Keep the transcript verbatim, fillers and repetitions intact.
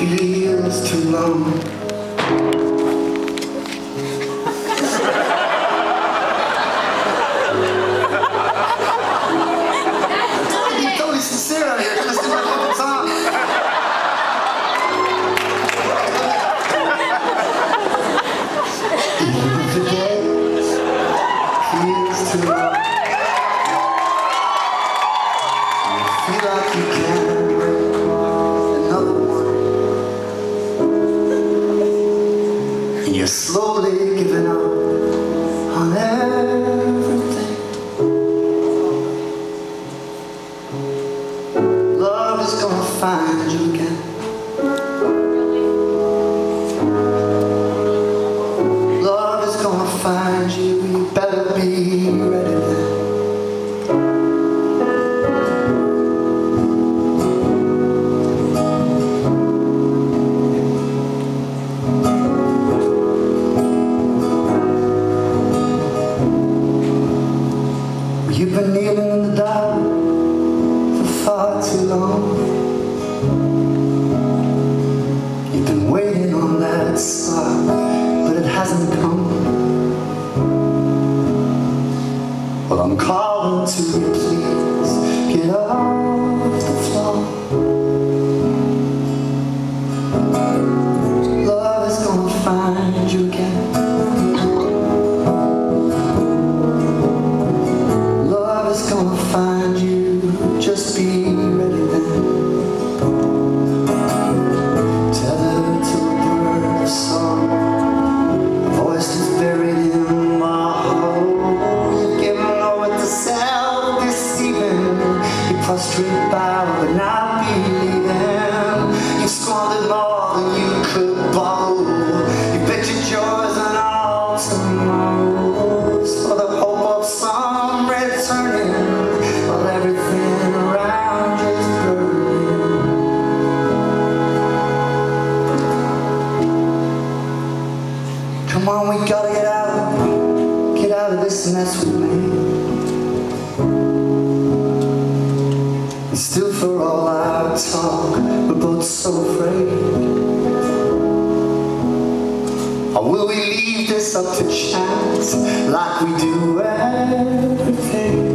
feels too long. I'm totally sincere out here, trying to sing my fucking song. Even if the day feels too long, you feel like you can't break another one, and you're slowly giving up on everything. Love is gonna find you again. Love is gonna find you, you better be ready then. You've been kneeling in the dark for far too long. You've been waiting on that spark, but it hasn't come. Well, I'm calling to you, please get off the floor. Love is gonna find you again. It's gonna find you, just be ready then. Tethered to a bird of song, a voice is buried in my heart. You've given over to self-deceiving, you prostrate bow but not believing. You squandered more than you could borrow. You bet your joys on all tomorrows for the hope of some returning. While everything around is burning. Come on, we gotta get out, get out of this mess with me. And still, for all our talk, we're both so afraid. Or will we leave this up to chance, like we do everything?